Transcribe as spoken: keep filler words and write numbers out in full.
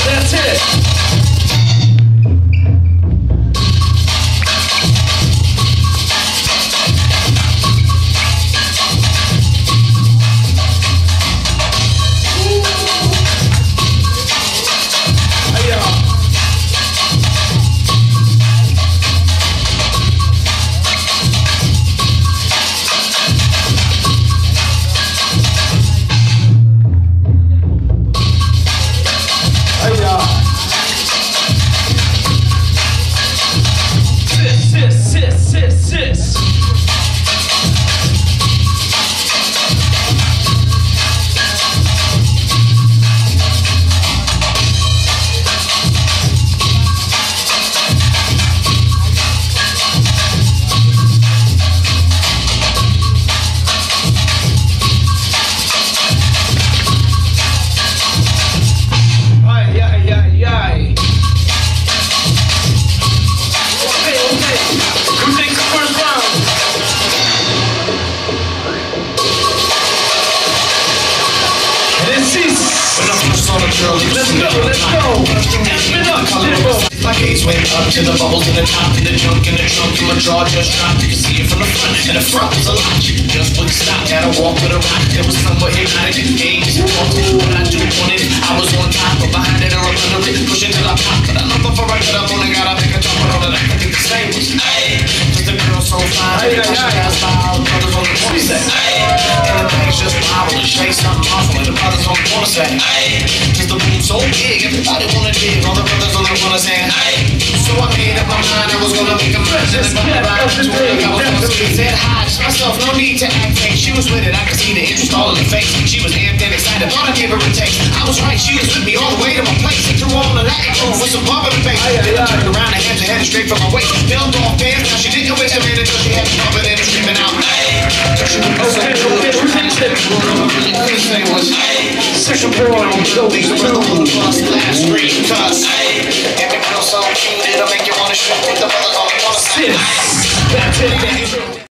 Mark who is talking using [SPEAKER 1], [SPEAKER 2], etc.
[SPEAKER 1] That's it. Let's go, let's go. Spin up, Timbo.
[SPEAKER 2] My gaze went up to the bubbles in the top, in the junk, in the trunk, and my jaw just dropped. You can see it from the front, and the front was a lot. You just wouldn't stop. Had to walk with a rock. It was somewhat hypnotic. Gaze, what I do on it. I was on top, but behind it, I was under it, pushing till I pop. But I know before I get up on it, gotta make a jump on it. I think the same was, ayy. Cause the girl so fine, she has my brothers on the corner say, ayy. And the things just power and shake something awful, and the brothers on the corner say, ayy. Cause the boom so big, everybody wanna dig. All the brothers on the corner saying, ayy. So I made up my mind, I was gonna make a present. And I was gonna say, said hi, just myself, no need to act fake. She was with it, I could see the interest all in the face. She was amped and excited, thought I'd give her a taste. I was right, she was with me all the way to my place. Threw on the Latin groove with some bump in the face. Then I turned around and hands her headed straight from my waist. Filmed off fans, now she didn't wait a minute until she had me bumping and screaming out, ayy.
[SPEAKER 1] Okay, okay, who's next? Second boy, these two.
[SPEAKER 2] Last screen cuss. If it feels so cute, it'll make you wanna shoot with the brothers on the corner.
[SPEAKER 1] That's it.